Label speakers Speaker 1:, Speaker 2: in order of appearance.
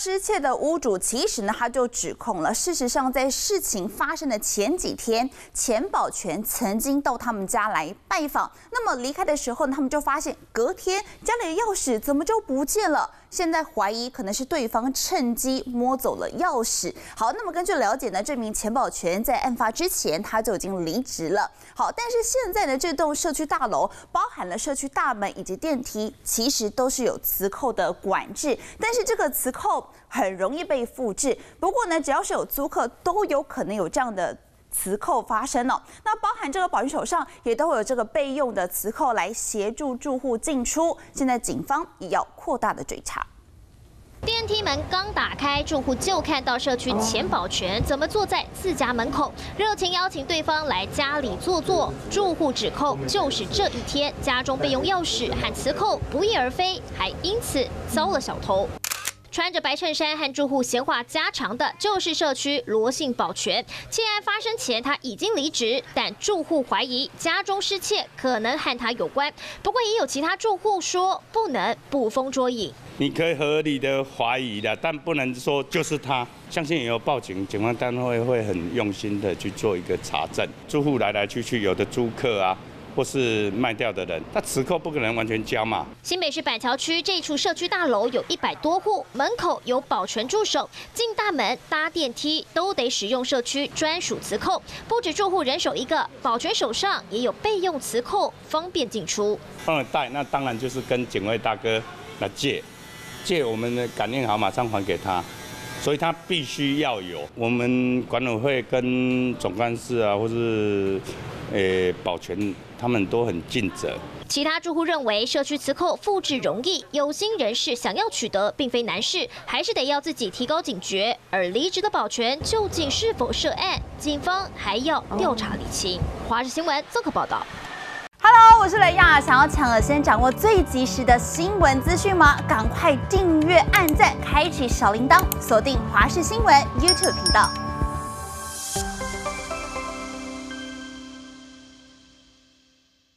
Speaker 1: 失窃的屋主其实呢，他就指控了，事实上在事情发生的前几天，钱宝全曾经到他们家来拜访。那么离开的时候呢，他们就发现隔天家里的钥匙怎么就不见了？现在怀疑可能是对方趁机摸走了钥匙。好，那么根据了解呢，这名钱宝全在案发之前他就已经离职了。好，但是现在呢，这栋社区大楼包含了社区大门以及电梯，其实都是有磁扣的管制，但是这个磁扣很容易被复制。不过呢，只要是有租客，都有可能有这样的磁扣发生哦。那包含这个保全手上也都会有这个备用的磁扣来协助住户进出。现在警方也要扩大的追查。
Speaker 2: 电梯门刚打开，住户就看到社区钱宝全怎么坐在自家门口，热情邀请对方来家里坐坐。住户指控就是这一天家中备用钥匙和磁扣不翼而飞，还因此遭了小偷。穿着白衬衫和住户闲话家常的，就是社区罗姓保全。窃案发生前他已经离职，但住户怀疑家中失窃可能和他有关。不过也有其他住户说不能捕风捉影。
Speaker 3: 你可以合理的怀疑的，但不能说就是他。相信也有报警，警方单位会很用心的去做一个查证。住户来来去去，有的租客啊，或是卖掉的人，他磁扣不可能完全交嘛。
Speaker 2: 新北市板桥区这处社区大楼有100多户，门口有保全驻守，进大门、搭电梯都得使用社区专属磁扣。不止住户人手一个，保全手上也有备用磁扣，方便进出。
Speaker 3: 帮人带，那当然就是跟警卫大哥来借我们的感应好，马上还给他。所以他必须要有，我们管委会跟总干事啊，或是保全，他们都很尽责。
Speaker 2: 其他住户认为社区磁扣复制容易，有心人士想要取得并非难事，还是得要自己提高警觉。而离职的保全究竟是否涉案，警方还要调查厘清。华视新闻综合报道。
Speaker 1: Hello， 我是雷亚，想要抢先掌握最及时的新闻资讯吗？赶快订阅、按赞、开启小铃铛，锁定华视新闻 YouTube 频道。